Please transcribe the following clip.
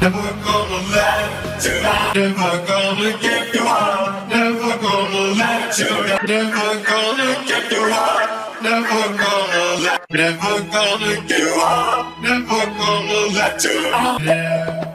Never gonna let you down. Never gonna give you up. Never gonna let you down. Never gonna give you up. Never gonna let. Never gonna give you up. Never gonna let you down.